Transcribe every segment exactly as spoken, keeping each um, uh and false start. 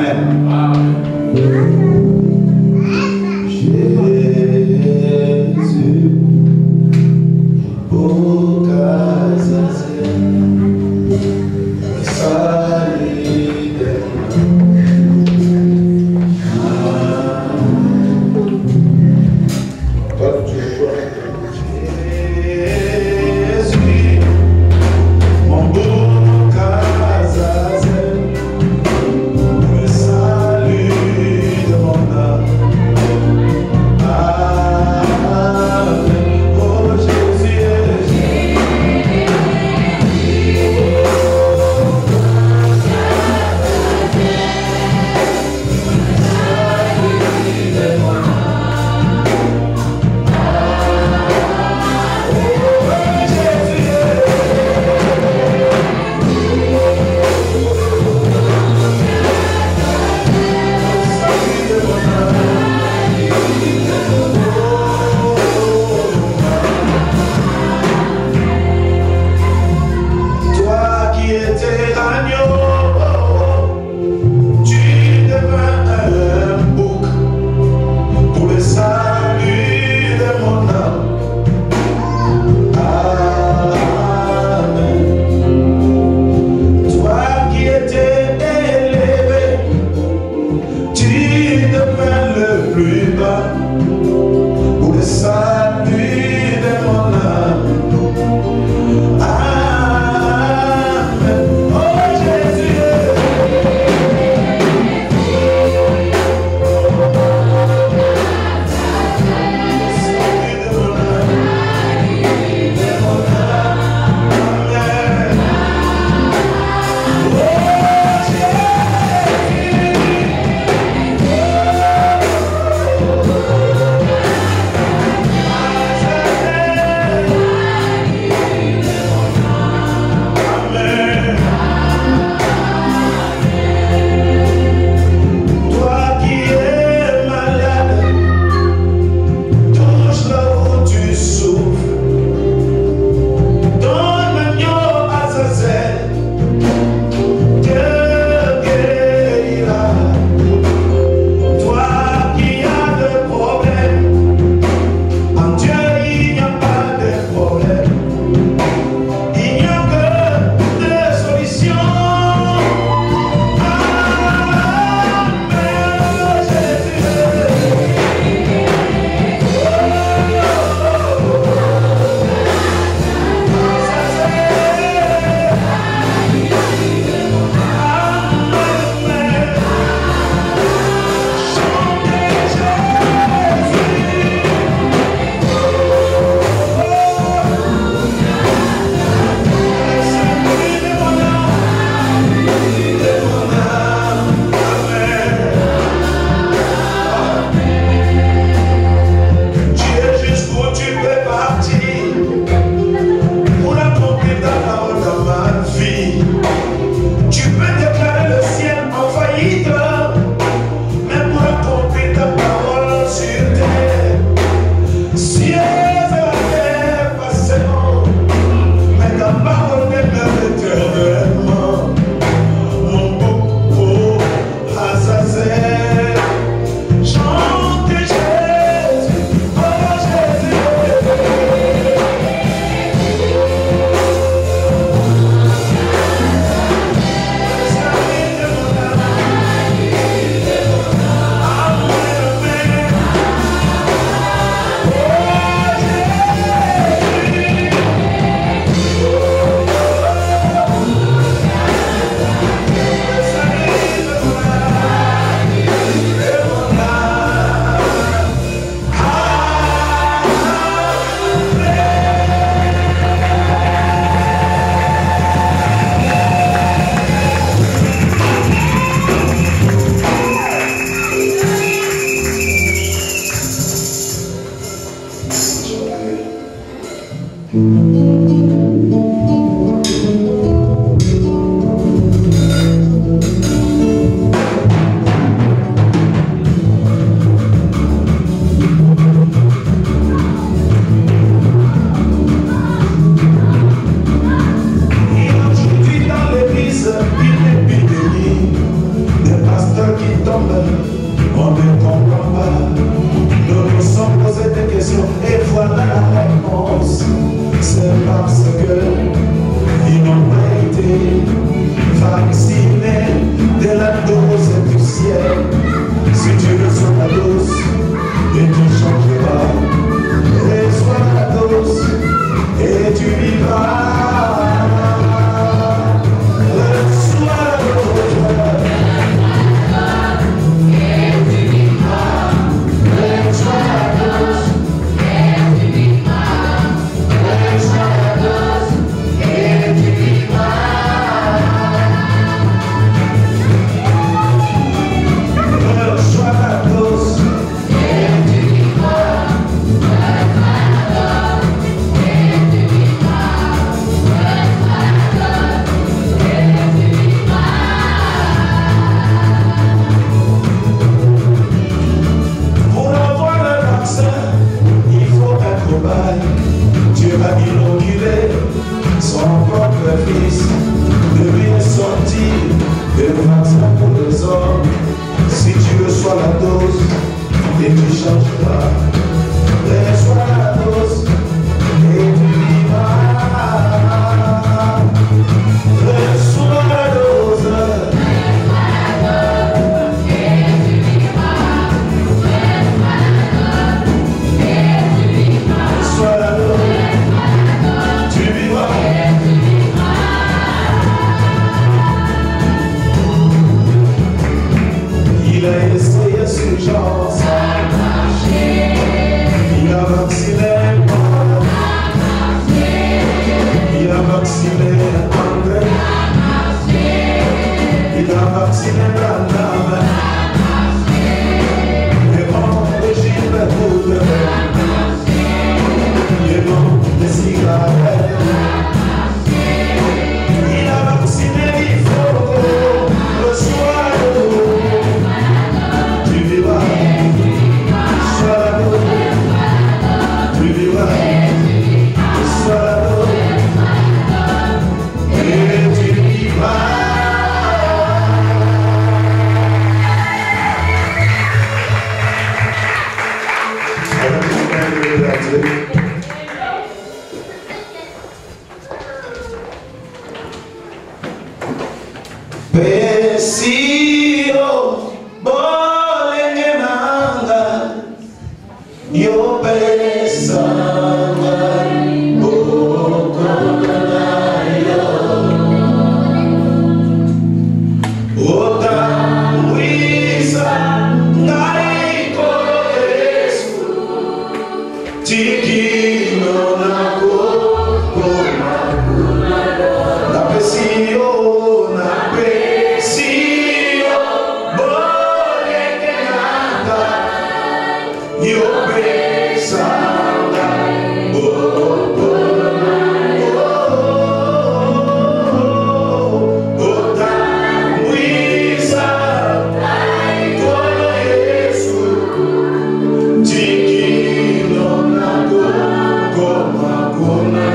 Ah tombe, on ne comprend pas. Nous nous sommes posé des questions et voilà la réponse. C'est parce que ils n'ont pas été vaccinés de la dose du ciel. Si tu reçois la dose et tu ne changes pas, reçois la dose et tu vivras. Reçois la dose et tu vivras. Reçois la dose et tu vivras. Reçois la dose et tu vivras. Reçois la dose et tu vivras. Pour avoir le vaccin, il faut un cobaye. Dieu a inauguré son propre fils. De lui est sorti le vaccin pour les hommes. Si tu reçois la dose et tu changeras, reçois la dose et tu vivras. Reçois la dose et tu vivras. Reçois la dose, tu vivras. Il a essayé ce genre, il a vacciné moi, il a vacciné André, il a vacciné Brandam, et bon, le Gilles Bouddha, et bon, les cigarettes, il a vacciné, il faut le soir. Pesio bolenge nanga yo pesanga bokona yo ota wisa ngai ko Yesu tikino nako koma na pesio na pesio bolenge nanga yo pesanga bokona ota wisa ngai ko Yesu tikino nako koma kona.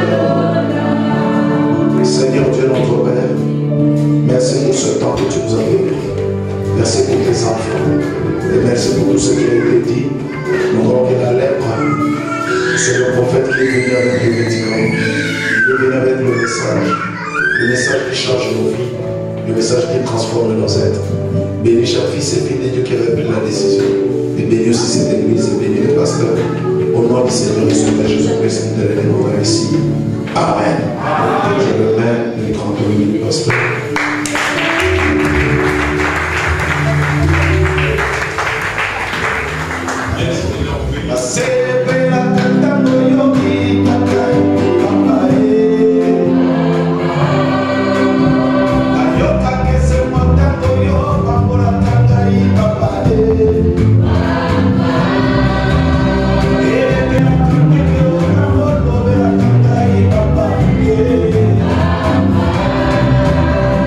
Seigneur Dieu notre Père, merci pour ce temps que tu nous as donné. Merci pour tes enfants. Et merci pour tout ce qui a été dit. Nous voulons que la lèpre, c'est le prophète qui est venu avec le médicament. Il est venu avec le message. Le message qui change nos vies. Le message qui transforme nos êtres. Bénis chaque fils et fille de Dieu qui avait pris la décision. Et bénis aussi cette église et bénis les pasteurs. Au nom du Seigneur et Sauveur Jésus-Christ, nous te l'avons ici. Amen. Je remets les grands communes du pasteur. Papa,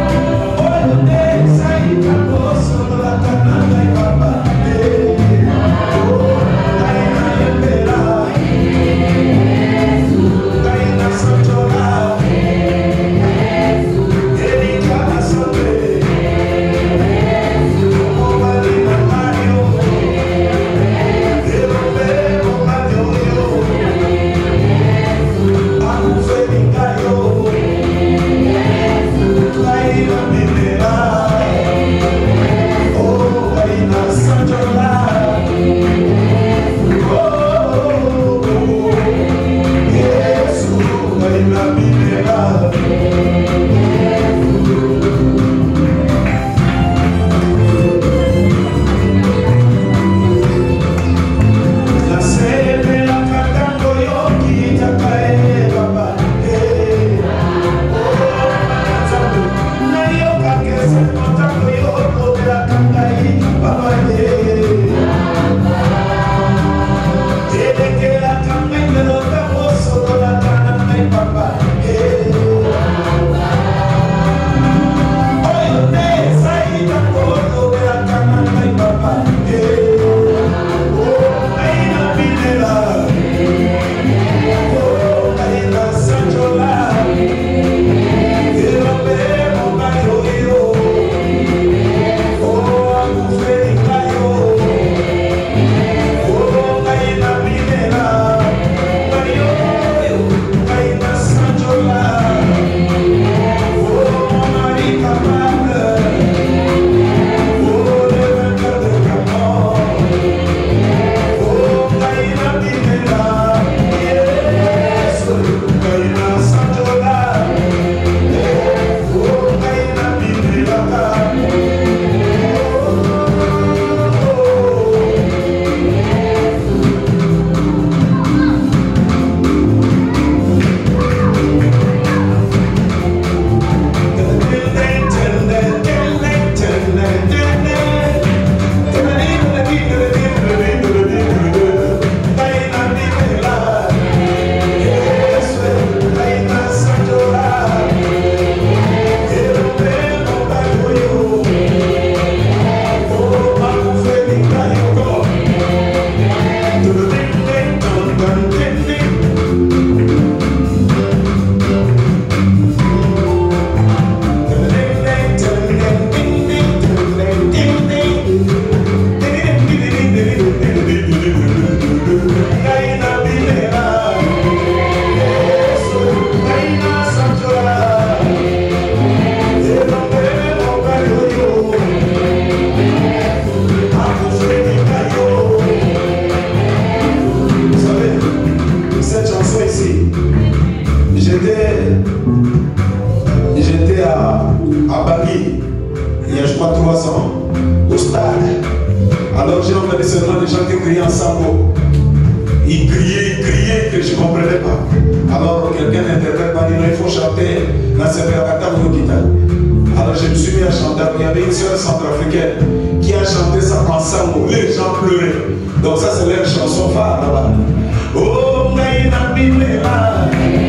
Alors j'ai entendu seulement des gens qui criaient en sambo. Ils criaient, ils criaient que je ne comprenais pas. Alors quelqu'un interprète m'a dit non, il faut chanter la Seperakata Vokita. Alors je me suis mis à chanter. Il y avait une soeur centrafricaine qui a chanté ça en sambo. Les gens pleuraient. Donc ça c'est leur chanson phare là-bas. Oh, Ngaïna Bimela.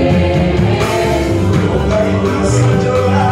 Oh, Ngaïna Sanjola.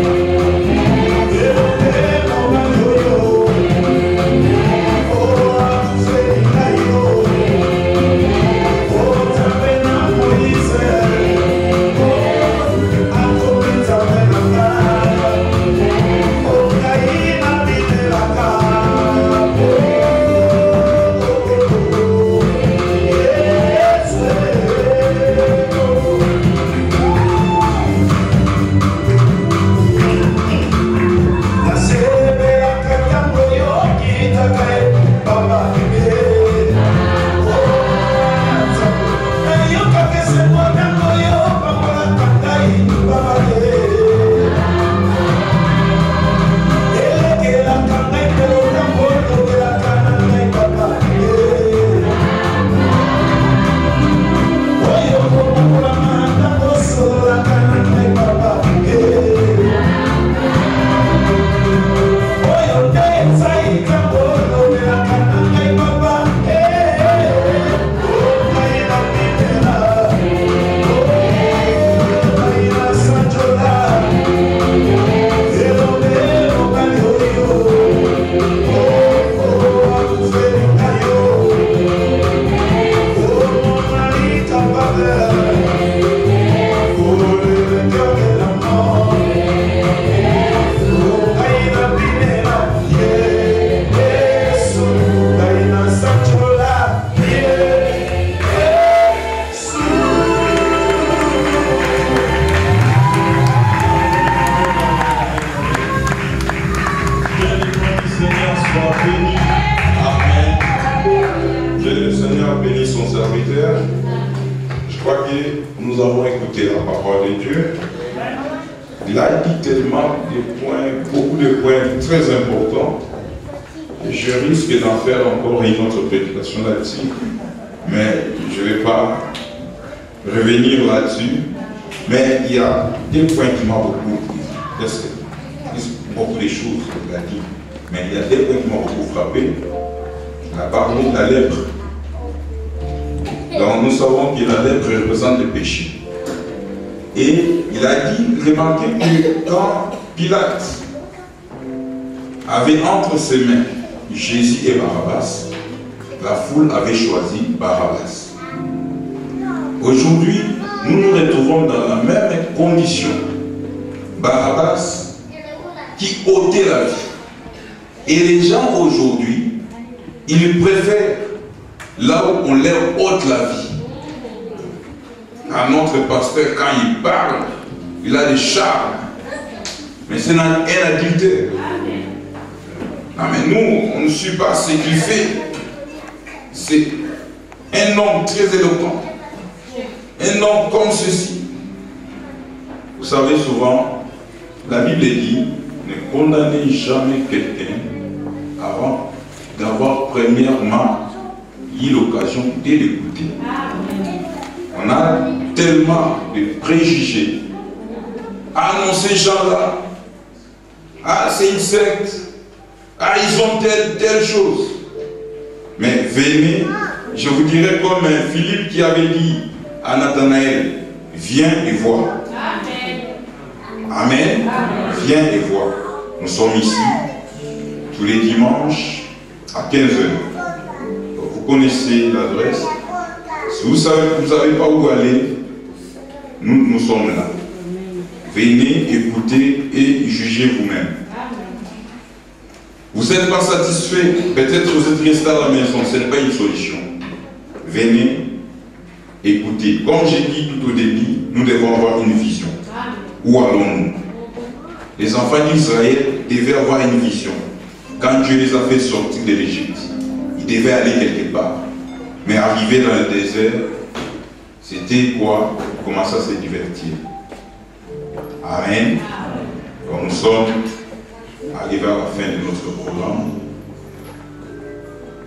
Avait entre ses mains Jésus et Barabbas, la foule avait choisi Barabbas. Aujourd'hui, nous nous retrouvons dans la même condition. Barabbas qui ôtait la vie. Et les gens aujourd'hui, ils préfèrent là où on leur ôte la vie. À notre pasteur, quand il parle, il a des charmes. Mais c'est un adultère. Non, mais nous, on ne suit pas ce qu'il fait. C'est un homme très éloquent. Un homme comme ceci. Vous savez, souvent, la Bible dit, ne condamnez jamais quelqu'un avant d'avoir premièrement eu l'occasion de l'écouter. On a tellement de préjugés à annoncer ces gens-là. Ah, c'est une secte. Ah, ils ont telle, telle chose. Mais venez, je vous dirai comme Philippe qui avait dit à Nathanaël, viens et vois. Amen. Amen. Viens et vois. Nous sommes ici tous les dimanches à quinze heures. Vous connaissez l'adresse. Si vous savez, vous ne savez pas où aller, nous, nous sommes là. Venez, écoutez et jugez vous-même. Vous n'êtes pas satisfait, peut-être vous êtes resté à la maison, ce n'est pas une solution. Venez, écoutez. Comme j'ai dit tout au début, nous devons avoir une vision. Où allons-nous? Les enfants d'Israël devaient avoir une vision. Quand Dieu les a fait sortir de l'Égypte, ils devaient aller quelque part. Mais arriver dans le désert, c'était quoi? Commencer à se divertir. Amen. Donc nous sommes arrivés à la fin de notre programme.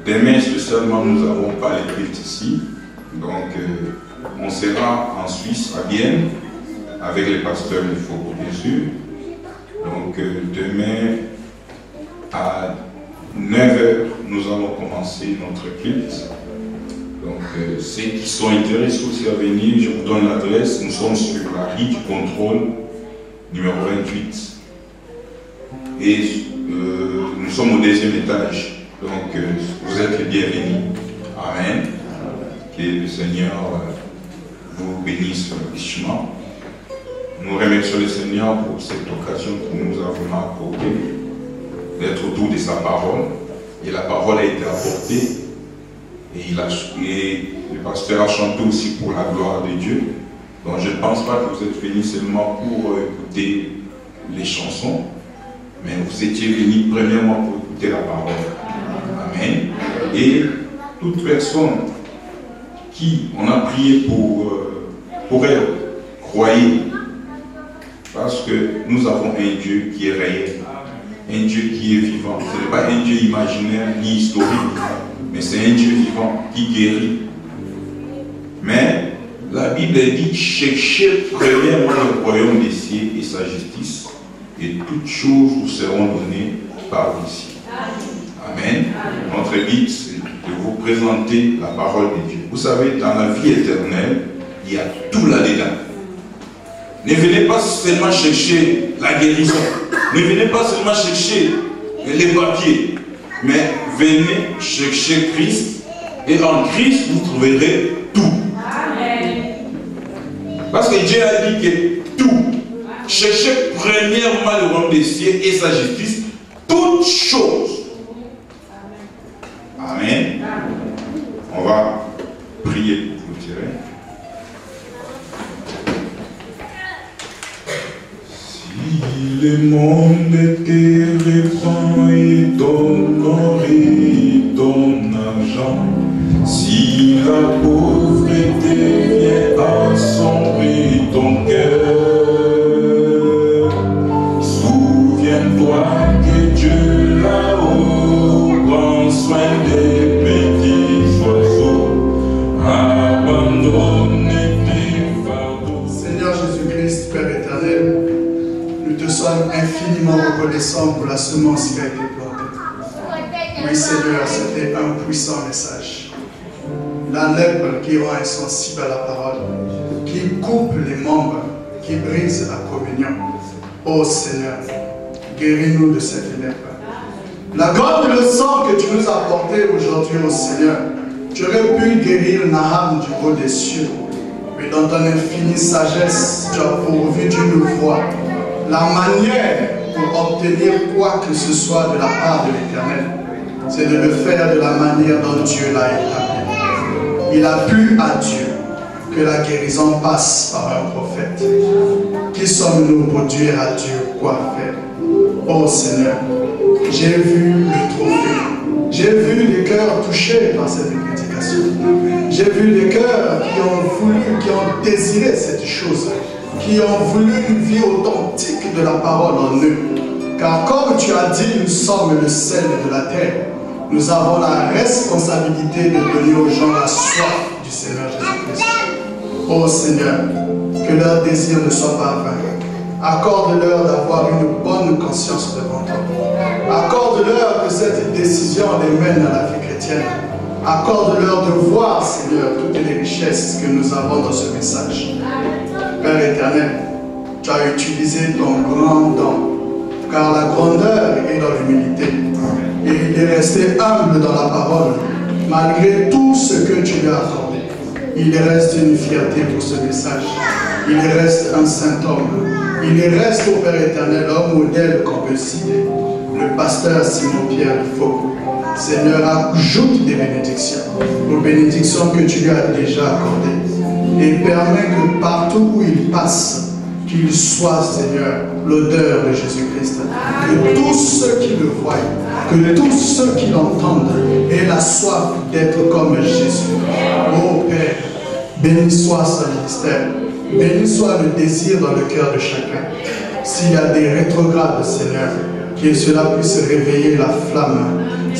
demain spécialement, nous n'avons pas les cultes ici. Donc, euh, on sera en Suisse, à Vienne, avec les pasteurs du Faubourg, bien sûr. Donc, euh, demain, à neuf heures, nous allons commencer notre culte. Donc, euh, ceux qui sont intéressés aussi à venir, je vous donne l'adresse. Nous sommes sur la rue du contrôle, numéro vingt-huit. Et euh, nous sommes au deuxième étage. Donc, euh, vous êtes les bienvenus. Amen. Que le Seigneur euh, vous bénisse richement. Nous remercions le Seigneur pour cette occasion que nous avons accordée d'être autour de sa parole. Et la parole a été apportée. Et, il a, et le pasteur a chanté aussi pour la gloire de Dieu. Donc je ne pense pas que vous êtes venus seulement pour euh, écouter les chansons, mais vous étiez venus premièrement pour écouter la parole. Amen. Et toute personne qui, on a prié pour, euh, pour elle, croyez, parce que nous avons un Dieu qui est réel, un Dieu qui est vivant. Ce n'est pas un Dieu imaginaire ni historique, mais c'est un Dieu vivant qui guérit. Mais la Bible dit, cherchez premièrement le royaume des cieux et sa justice, et toutes choses vous seront données par ici. Amen. Notre but, c'est de vous présenter la parole de Dieu. Vous savez, dans la vie éternelle, il y a tout là-dedans. Ne venez pas seulement chercher la guérison. Ne venez pas seulement chercher les papiers. Mais venez chercher Christ. Et en Christ, vous trouverez tout. Amen. Parce que Dieu a dit que tout. Cherchez premièrement le royaume des cieux et sa justice. Toutes choses. Amen. On va prier pour vous tirer. Si le monde était répand et t'honorait ton argent, si la pauvreté vient assombrer ton cœur, souviens-toi que Dieu là-haut prend soin des petits oiseaux, abandonne tes fardeaux. Seigneur Jésus-Christ, Père éternel, nous te sommes infiniment reconnaissants pour la semence qui a été plantée. Oui, Seigneur, c'était un puissant message. La lèpre qui rend insensible à la parole, qui coupe les membres, qui brise la communion. Ô Seigneur, guéris-nous de cette lèpre. La gomme de le sang que tu nous as porté aujourd'hui, ô Seigneur, tu aurais pu guérir Naham du haut des cieux. Mais dans ton infinie sagesse, tu as pourvu d'une voie. La manière pour obtenir quoi que ce soit de la part de l'Éternel, c'est de le faire de la manière dont Dieu l'a établi. Il a plu à Dieu que la guérison passe par un prophète. Qui sommes-nous pour dire à Dieu quoi faire? Oh Seigneur, j'ai vu le trophée. J'ai vu des cœurs touchés par cette prédication. J'ai vu des cœurs qui ont voulu, qui ont désiré cette chose, qui ont voulu une vie authentique de la parole en eux. Car comme tu as dit, nous sommes le sel de la terre. Nous avons la responsabilité de donner aux gens la soif du Seigneur Jésus-Christ. Ô Seigneur, que leur désir ne soit pas vain. Accorde-leur d'avoir une bonne conscience devant toi. Accorde-leur que cette décision les mène à la vie chrétienne. Accorde-leur de voir, Seigneur, toutes les richesses que nous avons dans ce message. Père éternel, tu as utilisé ton grand don, car la grandeur est dans l'humilité. Et il est resté humble dans la parole, malgré tout ce que tu lui as accordé. Il reste une fierté pour ce message. Il reste un saint homme. Il reste au Père éternel, homme modèle qu'on peut citer. Le pasteur Simon-Pierre Faubourg. Seigneur, ajoute des bénédictions aux bénédictions que tu lui as déjà accordées. Et permet que partout où il passe, qu'il soit, Seigneur, l'odeur de Jésus-Christ. Que tous ceux qui le voient, que tous ceux qui l'entendent aient la soif d'être comme Jésus. Oh Père, béni soit ce ministère. Béni soit le désir dans le cœur de chacun. S'il y a des rétrogrades, Seigneur, que cela puisse réveiller la flamme.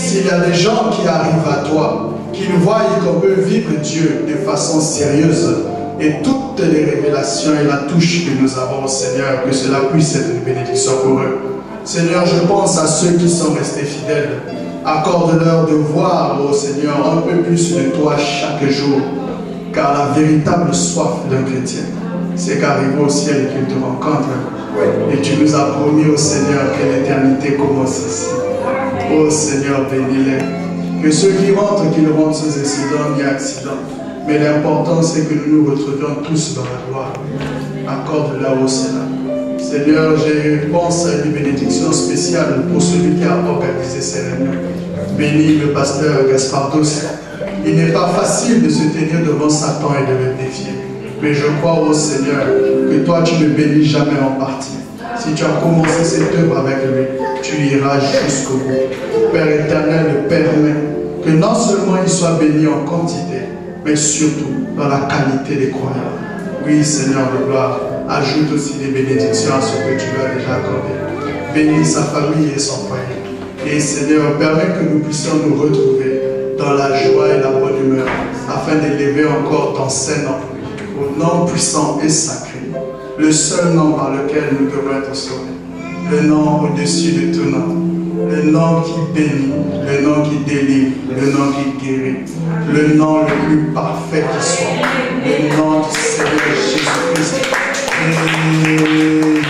S'il y a des gens qui arrivent à toi, qui nous voient qu'on peut vivre Dieu de façon sérieuse, et toutes les révélations et la touche que nous avons au Seigneur, que cela puisse être une bénédiction pour eux. Seigneur, je pense à ceux qui sont restés fidèles. Accorde-leur de voir, ô Seigneur, un peu plus de toi chaque jour. Car la véritable soif d'un chrétien, c'est qu'arriver au ciel et qu'il te rencontre. Et tu nous as promis, ô Seigneur, que l'éternité commence ici. Ô Seigneur, bénis-les. Que ceux qui rentrent, qu'ils rentrent sans incident ni accident. Mais l'important, c'est que nous nous retrouvions tous dans la gloire. Accorde-la au Seigneur. Seigneur, je pense à une bénédiction spéciale pour celui qui a organisé ces réunions. Bénis le pasteur Gaspardos. Il n'est pas facile de se tenir devant Satan et de le défier. Mais je crois au Seigneur que toi, tu ne bénis jamais en partie. Si tu as commencé cette œuvre avec lui, tu iras jusqu'au bout. Père éternel, permet que non seulement il soit béni en quantité, mais surtout dans la qualité des croyants. Oui, Seigneur de gloire, ajoute aussi des bénédictions à ce que tu lui as déjà accordé. Bénis sa famille et son foyer. Et Seigneur, permets que nous puissions nous retrouver dans la joie et la bonne humeur, afin d'élever encore ton Saint-Nom, au nom puissant et sacré, le seul nom par lequel nous devons être sauvés, le nom au-dessus de tout nom, le nom qui bénit, le nom qui délivre, le nom qui guérit, le nom le plus parfait qui soit, le nom du Seigneur Jésus-Christ. Amen.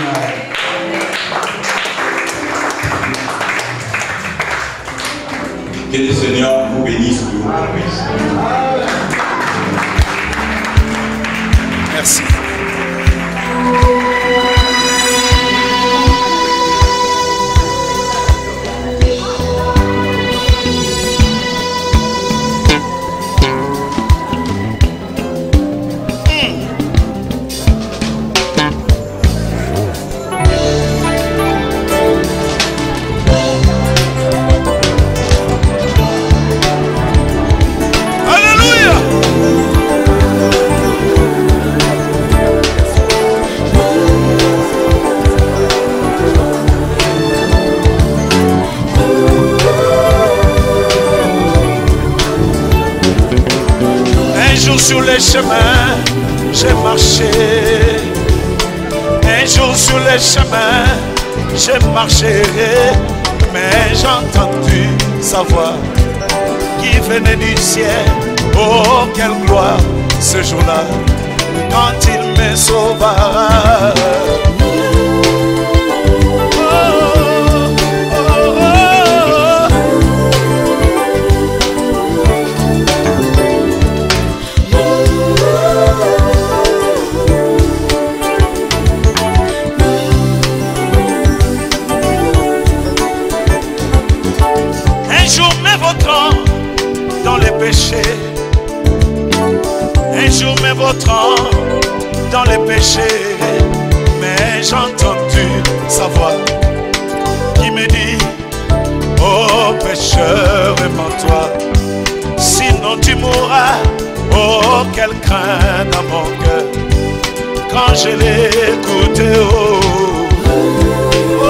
Que le Seigneur vous bénisse et vous bénisse. Merci. Sur les chemins, j'ai marché. Un jour sur les chemins, j'ai marché. Mais j'ai entendu sa voix qui venait du ciel. Oh, quelle gloire ce jour-là, quand il me sauva. Dans les péchés, un jour mes vautrants dans les péchés, mais j'ai entendu sa voix qui me dit: oh pécheur, répands-toi, sinon tu mourras. Oh quelle crainte dans mon cœur quand je l'ai écouté. Oh, oh,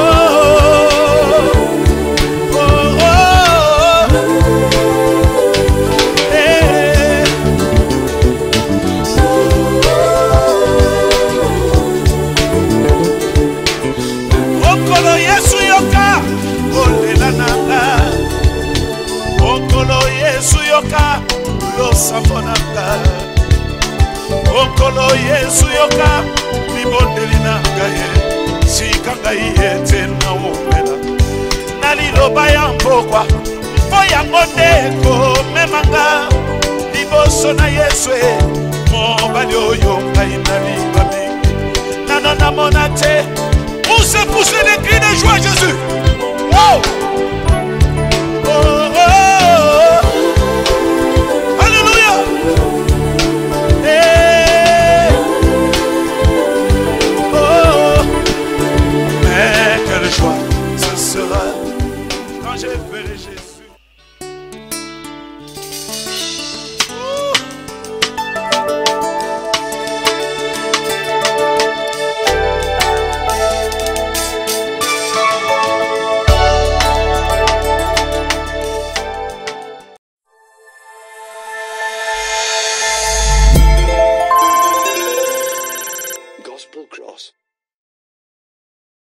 oh, oh. Okolo Yesu yoka mibondeli na ngai sika ngai ete na omela naliloba ya mpokwa mpo yango nde komemanga liboso na Yesu mobali oyo ngai naliba mingi nano namona te. Poussez, poussez des cris de joie Jésus. Wow!